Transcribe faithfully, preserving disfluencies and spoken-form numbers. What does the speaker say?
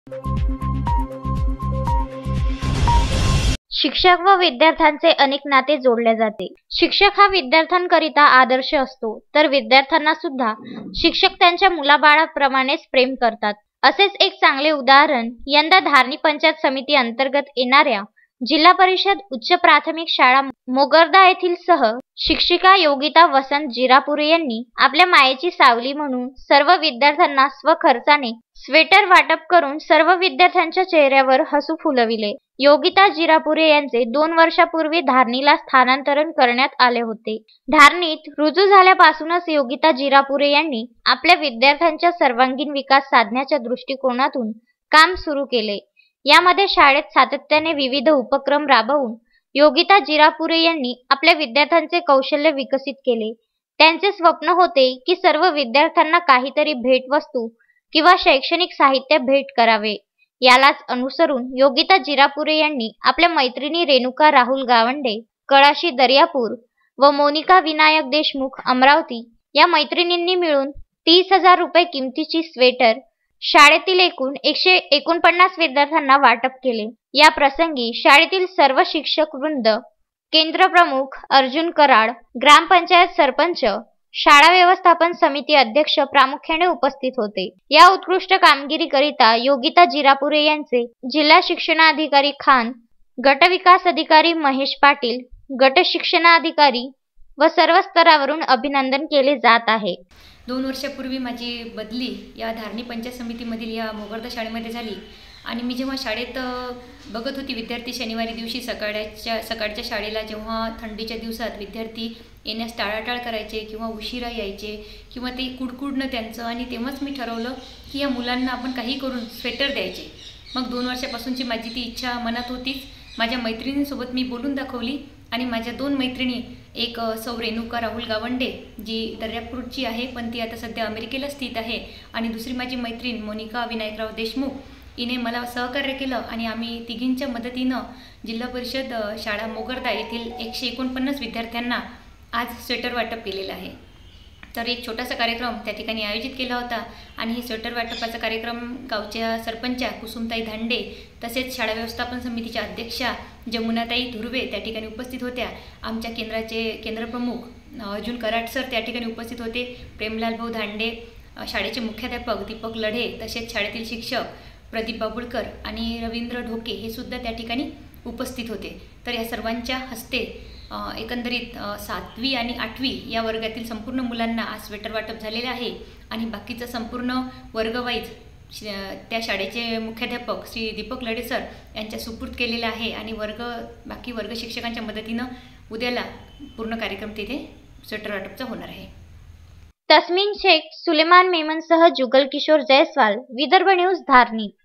शिक्षक व विद्यार्थ्यांचे अनेक नाते जोडले जाते। शिक्षक हा विद्यार्थ्यांकरिता आदर्श असतो, तर विद्यार्थ्यांना सुद्धा शिक्षक त्यांच्या मुलाबाळाप्रमाणेच प्रेम करतात। असेच एक चांगले उदाहरण यंदा धारणी पंचायत समिती अंतर्गत येणाऱ्या जिल्हा परिषद उच्च प्राथमिक शाळा मोगरदा येथील सह शिक्षिका योगिता वसंत जिरापुरे यांनी आपल्या मायेची सावली म्हणून सर्व विद्यार्थ्यांना स्वखर्चाने स्वेटर वाटप करून सर्व विद्यार्थ्यांच्या चेहऱ्यावर हसू फुलविले। योगिता जिरापुरे यांचे दोन वर्षापूर्वी धारणीला स्थानांतरण करण्यात आले होते। धारणीत रुजू झाल्यापासूनच योगिता जिरापुरे यांनी आपल्या विद्यार्थ्यांच्या सर्वांगीण विकास साधण्याच्या दृष्टिकोनातून काम सुरू केले। यामध्ये शाळेत सातत्याने विविध उपक्रम राबवून योगिता जिरापुरे यांनी आपल्या विद्यार्थ्यांचे कौशल्य विकसित केले। त्यांचे स्वप्न होते की सर्व विद्यार्थ्यांना काहीतरी भेटवस्तू किंवा शैक्षणिक साहित्य भेट करावे। यालाच अनुसरून योगिता जिरापुरे यांनी आपल्या मैत्रिणी रेणुका राहुल गावंडे कळाशी दर्यापूर व मोनिका विनायक देशमुख अमरावती या मैत्रिणींनी मिळून तीस हजार रुपये किमतीची स्वेटर शाळेतील एकूण एकशे एकोणपन्नास विद्यार्थ्यांना वाटप केले। या प्रसंगी शाळेतील सर्व शिक्षक वृंद, केंद्र प्रमुख अर्जुन कराड, ग्रामपंचायत सरपंच, शाळा व्यवस्थापन समिती अध्यक्ष प्रामुख्याने उपस्थित होते। या उत्कृष्ट कामगिरीकरिता योगिता जिरापुरे यांचे जिल्हा शिक्षणाधिकारी खान, गट विकास अधिकारी महेश पाटील, गट शिक्षणाधिकारी व सर्व स्तरावरून अभिनंदन केले जात आहे। दोन वर्षापूर्वी माझी बदली या धारणी पंचायत समितीमधील या मोगरदा शाळेमध्ये झाली आणि मी जेव्हा शाळेत बघत होती विद्यार्थी शनिवारी दिवशी सकाळच्या सकाळच्या शाळेला जेव्हा थंडीच्या दिवसात विद्यार्थी येण्यास टाळाटाळ करायचे किंवा उशिरा यायचे किंवा ते कुडकुडणं त्यांचं, आणि तेव्हाच मी ठरवलं की या मुलांना आपण काही करून स्वेटर द्यायचे। मग दोन वर्षापासूनची माझी ती इच्छा मनात होतीच। माझ्या मैत्रिणींसोबत मी बोलून दाखवली आणि माझ्या दोन मैत्रिणी, एक सौ रेणुका राहुल गावंडे जी दर्यापूरची आहे पण ती आता सध्या अमेरिकेला स्थित आहे, आणि दुसरी माझी मैत्रीण मोनिका विनायकराव देशमुख, हिने मला सहकार्य केलं आणि आम्ही तिघींच्या मदतीनं जिल्हा परिषद शाळा मोगरदा येथील एकशे एकोणपन्नास विद्यार्थ्यांना आज स्वेटर वाटप केलेलं आहे। तर एक छोटासा कार्यक्रम त्या ठिकाणी आयोजित केला होता आणि हे स्वेटर वाटपाचा कार्यक्रम गावच्या सरपंचा कुसुमताई धांडे तसेच शाळा व्यवस्थापन समितीच्या अध्यक्षा जमुनाताई धुर्वे त्या ठिकाणी उपस्थित होत्या। आमच्या केंद्राचे केंद्रप्रमुख अर्जुन कराड सर त्या ठिकाणी उपस्थित होते। प्रेमलाल भाऊ धांडे, शाळेचे मुख्याध्यापक दीपक लढे, तसेच शाळेतील शिक्षक प्रदीप बाबुळकर आणि रवींद्र ढोके हे सुद्धा त्या ठिकाणी उपस्थित होते। तर या सर्वांच्या हस्ते एकंदरीत सातवी आणि आठवी या वर्गातील संपूर्ण मुलांना आज स्वेटर वाटप झालेले आहे आणि बाकीचं संपूर्ण वर्गवाईज त्या शाळेचे मुख्याध्यापक श्री दीपक लढे सर यांच्या सुपूर्द केलेला आहे आणि वर्ग बाकी वर्ग शिक्षकांच्या मदतीनं उद्याला पूर्ण कार्यक्रम तिथे स्वेटर वाटपचा होणार आहे। तस्मीन शेख, सुलेमान मेमनसह जुगल किशोर जयस्वाल, विदर्भ न्यूज, धारणी।